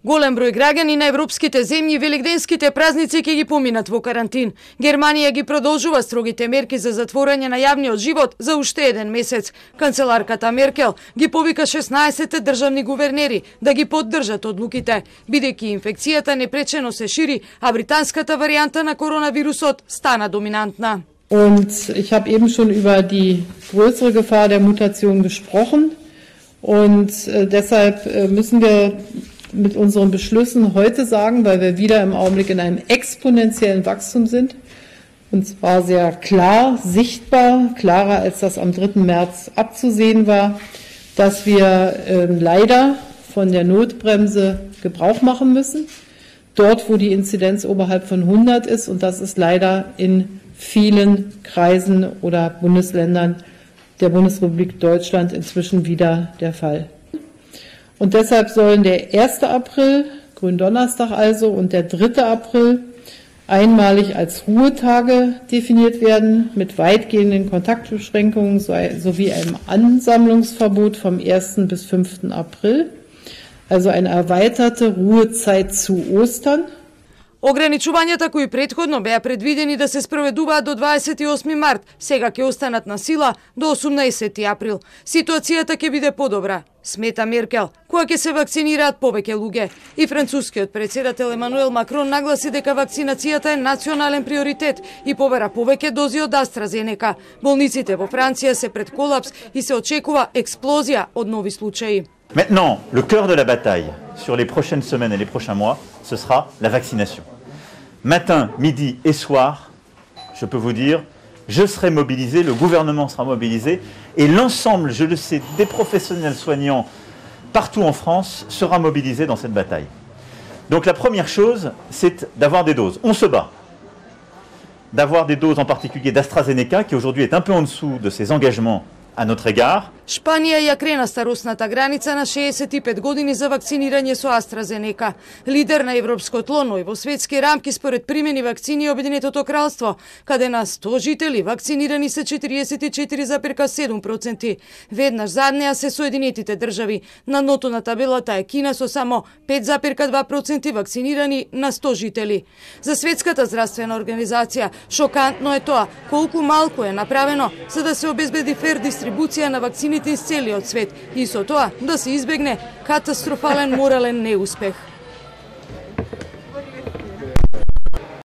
Голем број граѓани на европските земји велигденските празници ќе ги поминат во карантин. Германија ги продолжува строгите мерки за затворање на јавниот живот за уште еден месец. Канцеларката Меркел ги повика 16 државни гувернери да ги поддржат одлуките, бидејќи инфекцијата непречено се шири, а британската варијанта на коронавирусот стана доминантна. Und ich habe eben schon über die größere Gefahr der Mutation gesprochen und deshalb müssen wir mit unseren Beschlüssen heute sagen, weil wir wieder im Augenblick in einem exponentiellen Wachstum sind, und zwar sehr klar, sichtbar, klarer als das am 3. März abzusehen war, dass wir leider von der Notbremse Gebrauch machen müssen, dort wo die Inzidenz oberhalb von 100 ist, und das ist leider in vielen Kreisen oder Bundesländern der Bundesrepublik Deutschland inzwischen wieder der Fall. Und deshalb sollen der 1. April, Gründonnerstag also, und der 3. April einmalig als Ruhetage definiert werden, mit weitgehenden Kontaktbeschränkungen sowie einem Ansammlungsverbot vom 1. bis 5. April, also eine erweiterte Ruhezeit zu Ostern. Ограничувањата кои претходно беа предвидени да се спроведуваат до 28 март, сега ќе останат на сила до 18 април. Ситуацијата ќе биде подобра, смета Меркел, која ќе се вакцинираат повеќе луѓе. И францускиот председател Емануел Макрон нагласи дека вакцинацијата е национален приоритет и побара повеќе дози од AstraZeneca. Болниците во Франција се пред колапс и се очекува експлозија од нови случаи. Maintenant, le cœur de la bataille sur les prochaines semaines et les prochains mois, ce sera la vaccination. Matin, midi et soir, je peux vous dire, je serai mobilisé, le gouvernement sera mobilisé, et l'ensemble, je le sais, des professionnels soignants partout en France sera mobilisé dans cette bataille. Donc la première chose, c'est d'avoir des doses. On se bat. D'avoir des doses en particulier d'AstraZeneca, qui aujourd'hui est un peu en dessous de ses engagements à notre égard. Шпанија ја крена старосната граница на 65 години за вакцинирање со AstraZeneca. Лидер на европско тло, но и во светски рамки според примени вакцини Обединетото кралство, каде на 100 жители вакцинирани се 44,7%. Веднаш зад неа се Соединетите држави. На дното на табелата е Кина со само 5,2% вакцинирани на 100 жители. За Светската здравствена организација шокантно е тоа колку малку е направено за да се обезбеди фер дистрибуција на вакцините из целиот свет и со тоа да се избегне катастрофален морален неуспех.